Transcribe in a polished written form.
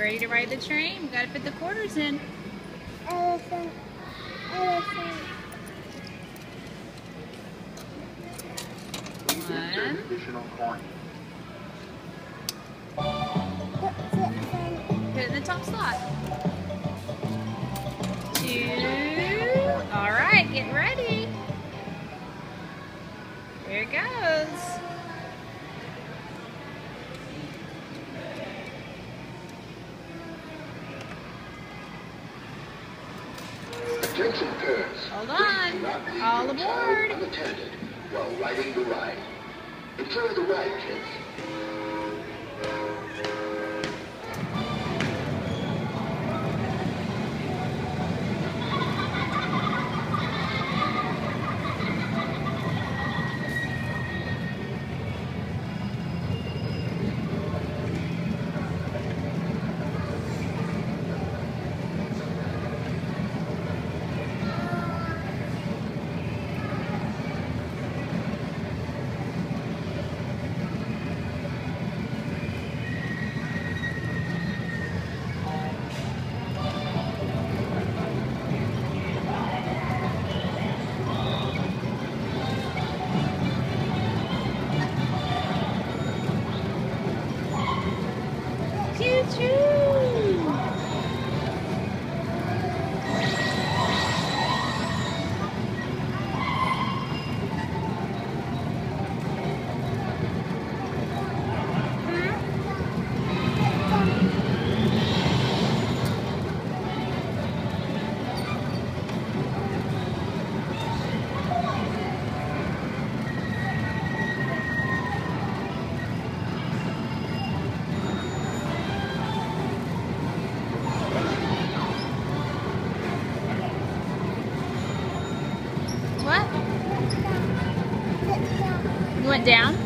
ready to ride the train? We gotta put the quarters in. Elephant. Elephant. One. Additional coin. Put it in the top slot. Two. All right, get ready. Here it goes. Attention parents. Hold Please on. do not leave All your aboard. child unattended while riding the ride. Enjoy the ride, kids. Choo-choo. What? You went down?